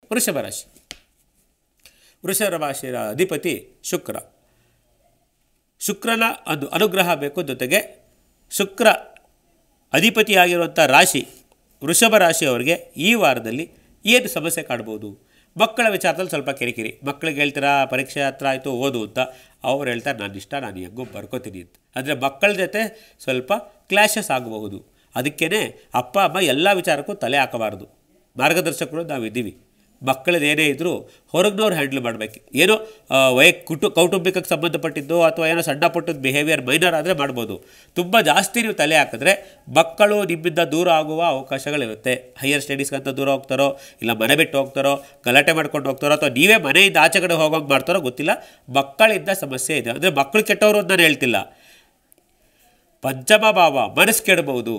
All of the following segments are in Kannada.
ವೃಷಭ ರಾಶಿ. ವೃಷಭ ರಾಶಿಯ ಅಧಿಪತಿ ಶುಕ್ರನ ಅನುಗ್ರಹ ಬೇಕು. ಜೊತೆಗೆ ಶುಕ್ರ ಅಧಿಪತಿಯಾಗಿರುವಂಥ ರಾಶಿ ವೃಷಭ ರಾಶಿಯವರಿಗೆ ಈ ವಾರದಲ್ಲಿ ಏನು ಸಮಸ್ಯೆ ಕಾಡ್ಬೋದು? ಮಕ್ಕಳ ವಿಚಾರದಲ್ಲಿ ಸ್ವಲ್ಪ ಕಿರಿಕಿರಿ. ಮಕ್ಕಳಿಗೆ ಹೇಳ್ತೀರಾ ಪರೀಕ್ಷೆ ಹತ್ರ ಆಯಿತು ಓದು ಅಂತ, ಅವ್ರು ಹೇಳ್ತಾರೆ ನಾನು ಇಷ್ಟ, ನಾನು ಹೆಂಗೂ ಬರ್ಕೋತೀನಿ ಅಂತ. ಅಂದರೆ ಮಕ್ಕಳ ಜೊತೆ ಸ್ವಲ್ಪ ಕ್ಲಾಶಸ್ ಆಗಬಹುದು. ಅದಕ್ಕೇ ಅಪ್ಪ ಅಮ್ಮ ಎಲ್ಲ ವಿಚಾರಕ್ಕೂ ತಲೆ ಹಾಕಬಾರ್ದು. ಮಾರ್ಗದರ್ಶಕರು ನಾವಿದ್ದೀವಿ. ಮಕ್ಕಳದ್ದು ಏನೇ ಇದ್ದರೂ ಹೊರಗಿನವ್ರು ಹ್ಯಾಂಡಲ್ ಮಾಡಬೇಕು. ಏನೋ ಕೌಟುಂಬಿಕಕ್ಕೆ ಸಂಬಂಧಪಟ್ಟಿದ್ದು ಅಥವಾ ಏನೋ ಸಣ್ಣ ಪುಟ್ಟದ್ದು ಬಿಹೇವಿಯರ್ ಮೈನರ್ ಆದರೆ ಮಾಡ್ಬೋದು. ತುಂಬ ಜಾಸ್ತಿ ನೀವು ತಲೆ ಹಾಕಿದ್ರೆ ಮಕ್ಕಳು ನಿಮ್ಮಿಂದ ದೂರ ಆಗುವ ಅವಕಾಶಗಳಿರುತ್ತೆ. ಹೈಯರ್ ಸ್ಟಡೀಸ್ಗಂತ ದೂರ ಹೋಗ್ತಾರೋ, ಇಲ್ಲ ಮನೆ ಬಿಟ್ಟು ಹೋಗ್ತಾರೋ, ಗಲಾಟೆ ಮಾಡ್ಕೊಂಡು ಹೋಗ್ತಾರೋ, ಅಥವಾ ನೀವೇ ಮನೆಯಿಂದ ಆಚೆ ಕಡೆ ಹೋಗೋಂಗೆ ಮಾಡ್ತಾರೋ ಗೊತ್ತಿಲ್ಲ. ಮಕ್ಕಳಿಂದ ಸಮಸ್ಯೆ ಇದೆ. ಅಂದರೆ ಮಕ್ಕಳು ಕೆಟ್ಟವರು ಅಂತ ನಾನು ಹೇಳ್ತಿಲ್ಲ. ಪಂಚಮ ಭಾವ ಮನಸ್ಸು ಕೆಡಬಹುದು,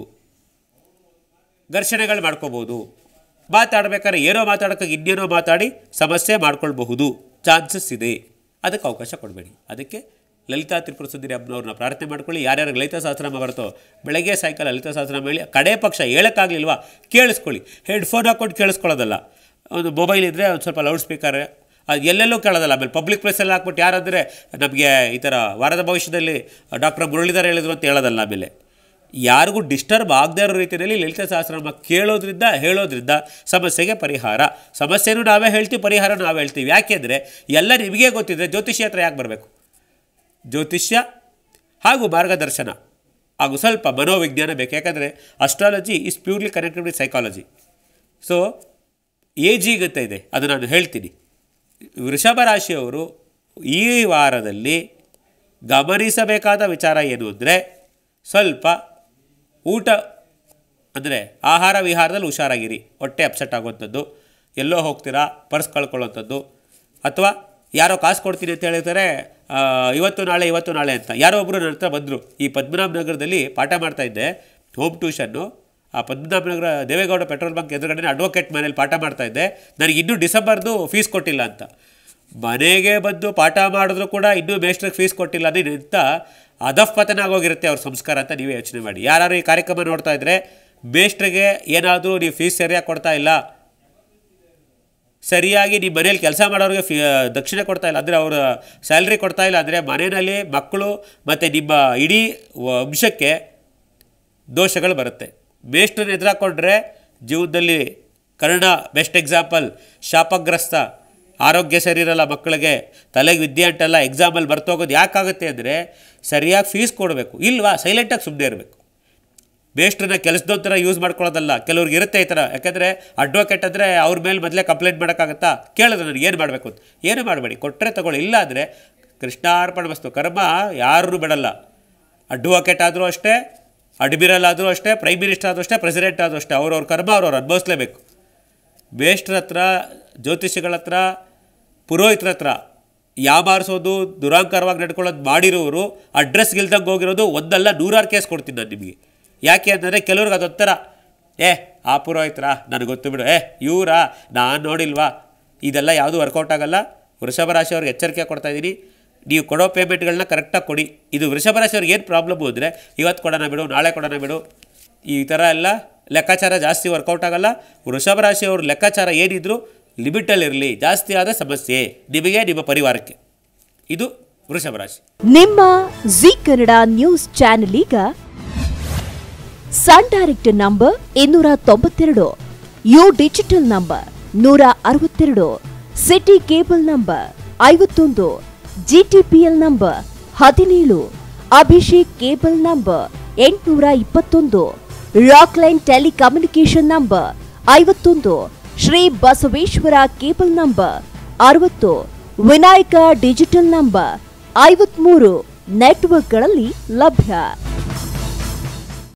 ಘರ್ಷಣೆಗಳು ಮಾಡ್ಕೋಬೋದು. ಮಾತಾಡಬೇಕಾದ್ರೆ ಏನೋ ಮಾತಾಡೋಕ್ಕಾಗಿ ಇನ್ನೇನೋ ಮಾತಾಡಿ ಸಮಸ್ಯೆ ಮಾಡ್ಕೊಳ್ಬಹುದು, ಚಾನ್ಸಸ್ ಇದೆ. ಅದಕ್ಕೆ ಅವಕಾಶ ಕೊಡಬೇಡಿ. ಅದಕ್ಕೆ ಲಲಿತಾ ತ್ರಿಪುರ ಸುಂದರಿ ಅಮ್ಮನವ್ರನ್ನ ಪ್ರಾರ್ಥನೆ ಮಾಡ್ಕೊಳ್ಳಿ. ಯಾರ್ಯಾರು ಲಲಿತಾ ಸಹಸ್ರನಾಮ ಬರ್ತೋ ಬೆಳಗ್ಗೆ ಸಾಯಂಕಾಲ ಲಲಿತಾ ಸಹಸ್ರನಾಮ ಹೇಳಿ. ಕಡೆ ಪಕ್ಷ ಹೇಳೋಕ್ಕಾಗಲಿಲ್ವಾ ಕೇಳಿಸ್ಕೊಳ್ಳಿ. ಹೆಡ್ಫೋನ್ ಹಾಕ್ಕೊಂಡು ಕೇಳಿಸ್ಕೊಳ್ಳೋದಲ್ಲ. ಒಂದು ಮೊಬೈಲ್ ಇದ್ದರೆ ಒಂದು ಸ್ವಲ್ಪ ಲೌಡ್ ಸ್ಪೀಕರ್, ಅದು ಎಲ್ಲೆಲ್ಲೂ ಕೇಳೋದಲ್ಲ. ಆಮೇಲೆ ಪಬ್ಲಿಕ್ ಪ್ಲೇಸಲ್ಲಿ ಹಾಕ್ಬಿಟ್ಟು ಯಾರಂದರೆ ನಮಗೆ ಈ ಥರ ವಾರದ ಭವಿಷ್ಯದಲ್ಲಿ ಡಾಕ್ಟರ್ ಮುರಳೀಧರ್ ಹೇಳಿದ್ರು ಅಂತ ಹೇಳೋದಲ್ಲ. ಆಮೇಲೆ ಯಾರಿಗೂ ಡಿಸ್ಟರ್ಬ್ ಆಗದೇ ಇರೋ ರೀತಿಯಲ್ಲಿ ಲಲಿತಾ ಸಹಸ್ರನಾಮ ಕೇಳೋದ್ರಿಂದ ಹೇಳೋದ್ರಿಂದ ಸಮಸ್ಯೆಗೆ ಪರಿಹಾರ. ಸಮಸ್ಯೆನೂ ನಾವೇ ಹೇಳ್ತೀವಿ, ಪರಿಹಾರ ನಾವೇ ಹೇಳ್ತೀವಿ. ಯಾಕೆಂದರೆ ಎಲ್ಲ ನಿಮಗೆ ಗೊತ್ತಿದೆ. ಜ್ಯೋತಿಷ್ಯ ಹತ್ರ ಯಾಕೆ ಬರಬೇಕು? ಜ್ಯೋತಿಷ್ಯ ಹಾಗೂ ಮಾರ್ಗದರ್ಶನ ಹಾಗೂ ಸ್ವಲ್ಪ ಮನೋವಿಜ್ಞಾನ ಬೇಕು. ಯಾಕಂದರೆ astrology is purely connected with psychology. So ಏಜಿಗಂತ ಇದೆ, ಅದು ನಾನು ಹೇಳ್ತೀನಿ. ವೃಷಭ ರಾಶಿಯವರು ಈ ವಾರದಲ್ಲಿ ಗಮನಿಸಬೇಕಾದ ವಿಚಾರ ಏನು ಅಂದರೆ, ಸ್ವಲ್ಪ ಊಟ ಅಂದರೆ ಆಹಾರ ವಿಹಾರದಲ್ಲಿ ಹುಷಾರಾಗಿರಿ. ಹೊಟ್ಟೆ ಅಪ್ಸೆಟ್ ಆಗುವಂಥದ್ದು, ಎಲ್ಲೋ ಹೋಗ್ತೀರಾ ಪರ್ಸ್ ಕಳ್ಕೊಳ್ಳೋವಂಥದ್ದು, ಅಥವಾ ಯಾರೋ ಕಾಸು ಕೊಡ್ತೀನಿ ಅಂತ ಹೇಳ್ತಾರೆ ಇವತ್ತು ನಾಳೆ ಅಂತ. ಯಾರೋ ಒಬ್ಬರು ನನ್ನ ಹತ್ರ ಬಂದರು. ಈ ಪದ್ಮನಾಭ ನಗರದಲ್ಲಿ ಪಾಠ ಮಾಡ್ತಾಯಿದ್ದೆ, ಹೋಮ್ ಟ್ಯೂಷನ್ನು. ಆ ಪದ್ಮನಾಭ ನಗರ ದೇವೇಗೌಡ ಪೆಟ್ರೋಲ್ ಬಂಕ್ ಎದುರುಗಡೆ ಅಡ್ವೊಕೇಟ್ ಮನೇಲಿ ಪಾಠ ಮಾಡ್ತಾಯಿದ್ದೆ. ನನಗೆ ಇನ್ನೂ ಡಿಸೆಂಬರ್ದು ಫೀಸ್ ಕೊಟ್ಟಿಲ್ಲ ಅಂತ. ಮನೆಗೆ ಬಂದು ಪಾಠ ಮಾಡಿದ್ರು ಕೂಡ ಇನ್ನೂ ಮೇಸ್ಟ್ರಿಗೆ ಫೀಸ್ ಕೊಟ್ಟಿಲ್ಲ ಅಂದರೆ ಇಂಥ ಅಧಃಪತನ ಆಗೋಗಿರುತ್ತೆ ಅವ್ರ ಸಂಸ್ಕಾರ ಅಂತ ನೀವೇ ಯೋಚನೆ ಮಾಡಿ. ಯಾರು ಈ ಕಾರ್ಯಕ್ರಮ ನೋಡ್ತಾ ಇದ್ದರೆ ಮೇಸ್ಟ್ರಿಗೆ ಏನಾದರೂ ನೀವು ಫೀಸ್ ಸರಿಯಾಗಿ ಕೊಡ್ತಾ ಇಲ್ಲ, ಸರಿಯಾಗಿ ನಿಮ್ಮ ಮನೇಲಿ ಕೆಲಸ ಮಾಡೋರಿಗೆ ದಕ್ಷಿಣೆ ಕೊಡ್ತಾ ಇಲ್ಲ ಅಂದರೆ ಅವರ ಸ್ಯಾಲ್ರಿ ಕೊಡ್ತಾ ಇಲ್ಲ ಅಂದರೆ ಮನೆಯಲ್ಲಿ ಮಕ್ಕಳು ಮತ್ತು ನಿಮ್ಮ ಇಡೀ ವಂಶಕ್ಕೆ ದೋಷಗಳು ಬರುತ್ತೆ. ಮೇಸ್ಟ್ರನ್ನ ಎದುರಾಕೊಂಡ್ರೆ ಜೀವನದಲ್ಲಿ ಕರ್ಣ ಬೆಸ್ಟ್ ಎಕ್ಸಾಂಪಲ್. ಶಾಪಗ್ರಸ್ತ, ಆರೋಗ್ಯ ಸರಿ ಇರಲ್ಲ ಮಕ್ಕಳಿಗೆ, ತಲೆಗೆ ವಿದ್ಯೆ ಅಂಟಲ್ಲ, ಎಕ್ಸಾಮಲ್ಲಿ ಬರ್ತೋಗೋದು. ಯಾಕಾಗುತ್ತೆ ಅಂದರೆ ಸರಿಯಾಗಿ ಫೀಸ್ ಕೊಡಬೇಕು. ಇಲ್ವಾ ಸೈಲೆಂಟಾಗಿ ಸುಮ್ಮನೆ ಇರಬೇಕು. ಮೇಸ್ಟ್ರನ್ನ ಕೆಲಸದೊಂಥರ ಯೂಸ್ ಮಾಡ್ಕೊಳ್ಳೋದಲ್ಲ. ಕೆಲವ್ರಿಗೆ ಇರುತ್ತೆ ಈ ಥರ. ಯಾಕೆಂದರೆ ಅಡ್ವೊಕೇಟ್ ಅಂದರೆ ಅವ್ರ ಮೇಲೆ ಮೊದಲೇ ಕಂಪ್ಲೇಂಟ್ ಮಾಡೋಕ್ಕಾಗತ್ತಾ? ಕೇಳಿದ್ರೆ ನನಗೆ ಏನು ಮಾಡಬೇಕು ಅಂತ. ಏನು ಮಾಡಬೇಡಿ, ಕೊಟ್ಟರೆ ತಗೊಳ್ಳಿ. ಇಲ್ಲ ಅಂದರೆ ಕೃಷ್ಣಾರ್ಪಣ ವಸ್ತು. ಕರ್ಮ ಯಾರೂ ಬಿಡಲ್ಲ. ಅಡ್ವೊಕೇಟ್ ಆದರೂ ಅಷ್ಟೇ, ಅಡ್ಮಿರಲ್ ಆದರೂ ಅಷ್ಟೇ, ಪ್ರೈಮ್ ಮಿನಿಸ್ಟರ್ ಆದರೂ ಅಷ್ಟೇ, ಪ್ರೆಸಿಡೆಂಟ್ ಆದರೂ ಅಷ್ಟೇ. ಅವ್ರವ್ರ ಕರ್ಮ ಅವ್ರವ್ರು ಅನುಭವಿಸ್ಲೇಬೇಕು. ಮೇಸ್ಟ್ರ ಹತ್ರ, ಜ್ಯೋತಿಷಿಗಳ ಹತ್ರ, ಪುರೋಹಿತರ ಹತ್ರ ಯಾಮಾರಿಸೋದು, ದುರಾಂಕಾರವಾಗಿ ನಡ್ಕೊಳ್ಳೋದು ಮಾಡಿರೋರು ಅಡ್ರೆಸ್ ಗಿಲ್ದಂಗೆ ಹೋಗಿರೋದು ಒಂದಲ್ಲ 100 ಕೇಸ್ ಕೊಡ್ತೀನಿ ನಾನು ನಿಮಗೆ. ಯಾಕೆ ಅಂತಂದರೆ ಕೆಲವ್ರಿಗೆ ಅದೊಂಥರ ಆ ಪುರೋಹಿತರ ನನಗೆ ಗೊತ್ತು ಬಿಡು, ಇವರಾ ನಾನು ನೋಡಿಲ್ವಾ, ಇದೆಲ್ಲ ಯಾವುದೂ ವರ್ಕೌಟ್ ಆಗೋಲ್ಲ. ವೃಷಭ ರಾಶಿಯವ್ರಿಗೆ ಎಚ್ಚರಿಕೆ ಕೊಡ್ತಾಯಿದ್ದೀನಿ. ನೀವು ಕೊಡೋ ಪೇಮೆಂಟ್ಗಳನ್ನ ಕರೆಕ್ಟಾಗಿ ಕೊಡಿ. ಇದು ವೃಷಭ ರಾಶಿಯವ್ರಿಗೆ ಏನು ಪ್ರಾಬ್ಲಮ್ಮು ಅಂದರೆ ಇವತ್ತು ಕೊಡೋಣ ಬಿಡು, ನಾಳೆ ಕೊಡೋಣ ಬಿಡು, ಈ ಥರ ಎಲ್ಲ ಲೆಕ್ಕಾಚಾರ ಜಾಸ್ತಿ ವರ್ಕೌಟ್ ಆಗೋಲ್ಲ. ವೃಷಭ ರಾಶಿಯವ್ರ ಲೆಕ್ಕಾಚಾರ ಏನಿದ್ರು ಲಿಮಿಟಲ್ಲಿರಲಿ. ಜಾಸ್ತಿ ಆದ ಸಮಸ್ಯೆ ನಿಮಗೆ, ನಿಮ್ಮ ಪರಿವಾರಕ್ಕೆ. ಇದು ವೃಷಭ ರಾಶಿ. ನಿಮ್ಮ ಜಿ ಕನ್ನಡ ನ್ಯೂಸ್ ಚಾನೆಲ್ ಈಗ Sun Direct number 292, U digital number 162, city cable number 51, GTPL number 17, Abhishek cable number 821, Rockline telecommunication number 51, Shri Basaveshwara cable number 60, Vinayaka digital number 53 ನೆಟ್ವರ್ಕ್ಗಳಲ್ಲಿ ಲಭ್ಯ.